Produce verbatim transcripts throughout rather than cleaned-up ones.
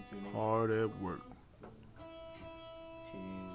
tuning. Hard at work. Tune.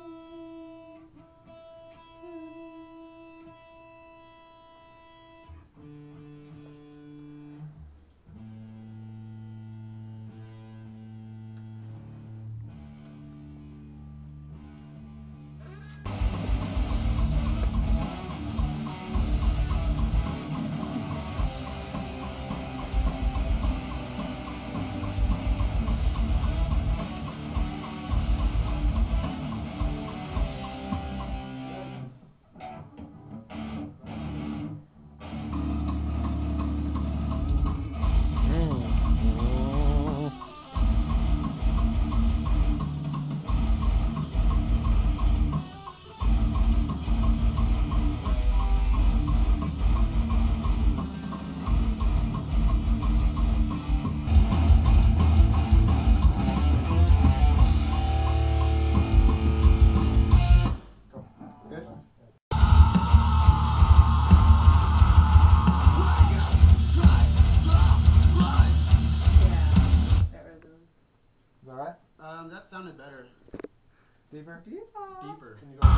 Alright? Um, that sounded better. Deeper? Deeper. Can you go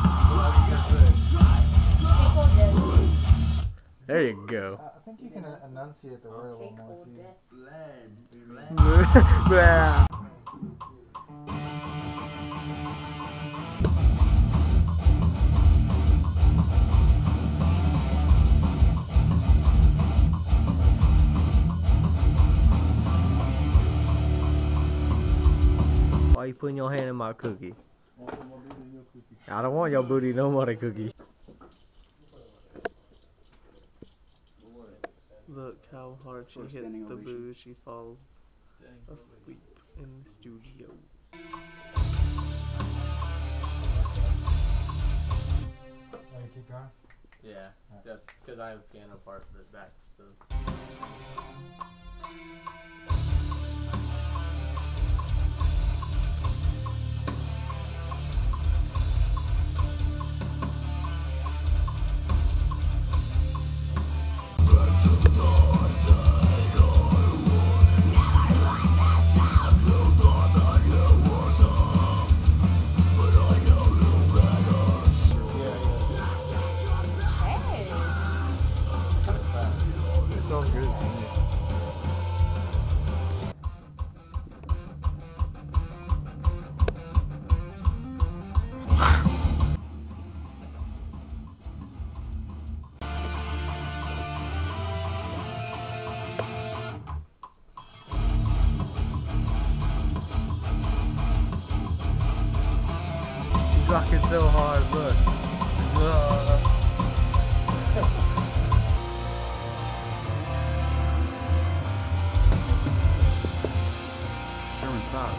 There you go. uh, I think you can uh, enunciate the word a little more if you... Blend. Blend. Blah. Why you putting your hand in my cookie? I don't want your booty no more than cookie. Look how hard she hits the boo. She falls asleep in the studio. Want to keep going? Yeah, just because I have a piano part for the back stuff. It sounds good. He's rocking so hard, look. Uh. German stop.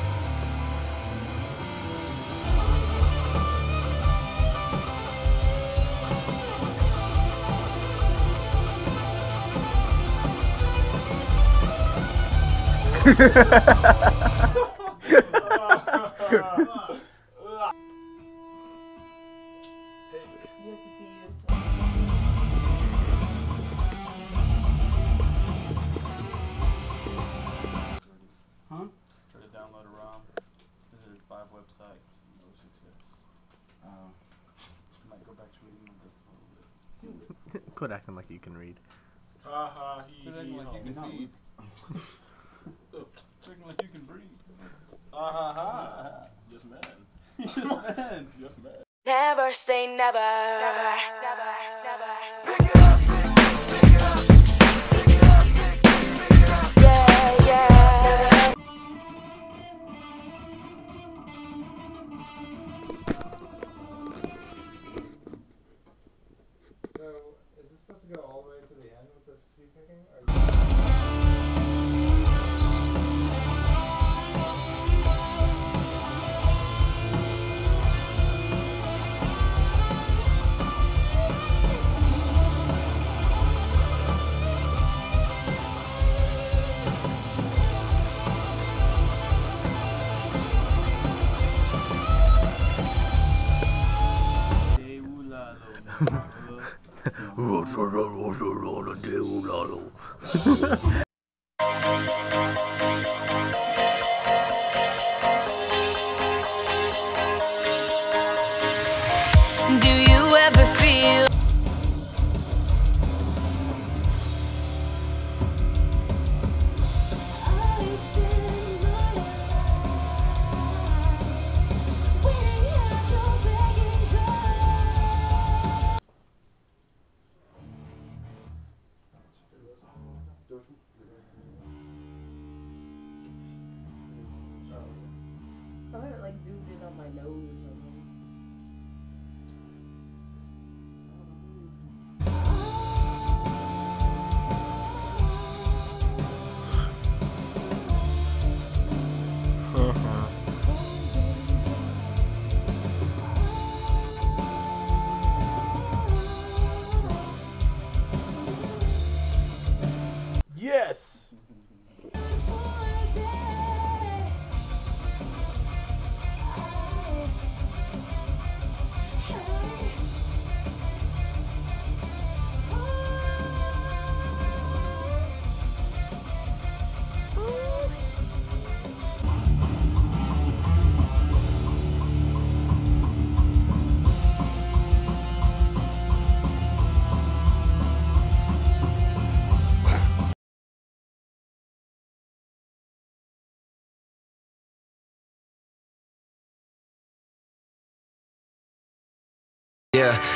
Huh? Try to download a ROM. Visited five websites. No success. Oh. Might go back to reading the book a little bit. Quit acting like you can read. Ha ha he Quit he acting like ho. you can Not feed. Quit acting like you can breathe. Ah ha ha. Yes man. Yes, man. Yes man. Never say never. Never, never, never. Yeah, yeah. So, is this supposed to go all the way to the end with the speed picking? Or you... Roll,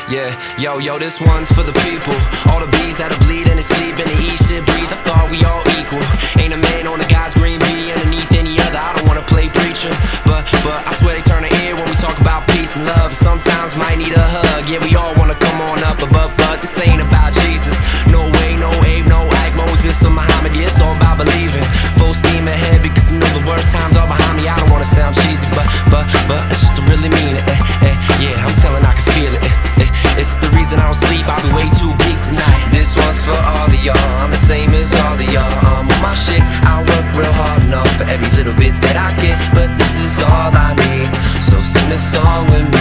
Yeah, yo, yo, this one's for the people. All the bees that'll bleed and they sleep and they eat shit, breathe. I thought we all equal. Ain't a man on the God's green bee underneath any other. I don't wanna play preacher, but, but I swear they turn an ear when we talk about peace and love. Sometimes might need a hug. Yeah, we all wanna come on up above, but this ain't about Jesus. No way, no Abe, no Ike, Moses or Muhammad. Yeah, it's all about believing. Full steam ahead because you know the worst times are behind me. I don't wanna sound cheesy, but, but, but it's just to really mean it. Eh, eh, yeah, I'm telling I can feel it. Eh, eh. It's the reason I don't sleep, I'll be way too geek tonight. This one's for all of y'all, I'm the same as all of y'all. I'm on my shit, I work real hard enough for every little bit that I get, but this is all I need. So sing this song with me.